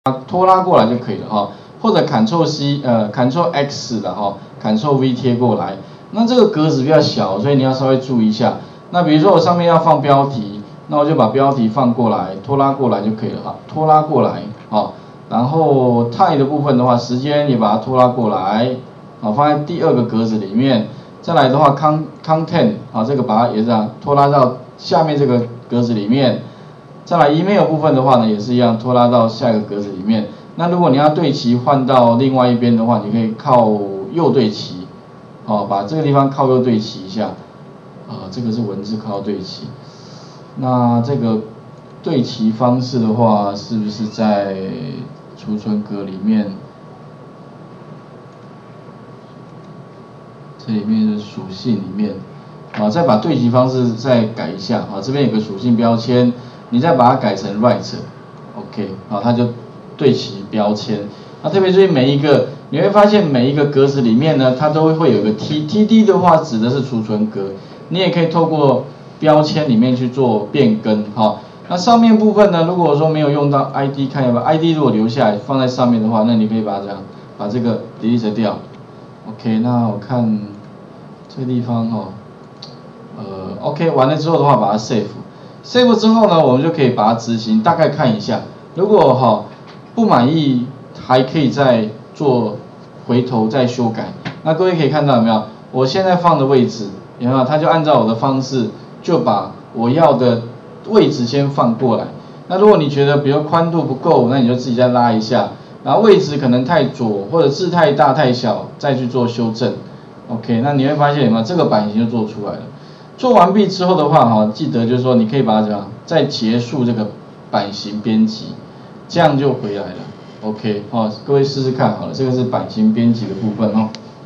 拖拉过来就可以了哈，或者 Ctrl C，Ctrl X 的哈，Ctrl V 贴过来。那这个格子比较小，所以你要稍微注意一下。那比如说我上面要放标题，那我就把标题放过来，拖拉过来就可以了哈，拖拉过来啊。然后 Time 的部分的话，时间也把它拖拉过来，啊，放在第二个格子里面。再来的话 ，Content 啊，这个把它也是这样拖拉到下面这个格子里面。再来 email 部分的话呢，也是一样拖拉到下一个格子里面。那如果你要对齐换到另外一边的话，你可以靠右对齐，哦，把这个地方靠右对齐一下，这个是文字靠右对齐。那这个对齐方式的话，是不是在储存格里面？这里面的属性里面，再把对齐方式再改一下，这边有个属性标签。你再把它改成 right，OK， 它就对齐标签。那特别注意每一个，你会发现每一个格子里面呢，它都会有一个 TD 的话指的是储存格，你也可以透过标签里面去做变更，那上面部分呢，如果说没有用到 ID， 看一下 ID 如果留下来放在上面的话，那你可以把它这样把这个 delete 掉。OK， 那我看这个地方OK 完了之后的话，把它 save。save 之后呢，我们就可以把它执行，大概看一下。如果不满意，还可以再做回头再修改。那各位可以看到有没有？我现在放的位置有没有？它就按照我的方式，就把我要的位置先放过来。那如果你觉得比如宽度不够，那你就自己再拉一下。然后位置可能太左或者字太大太小，再去做修正。OK， 那你会发现有没有？这个版型就做出来了。做完毕之后的话，记得就是说你可以把它怎样再结束这个版型编辑，这样就回来了。OK，各位试试看好了，这个是版型编辑的部分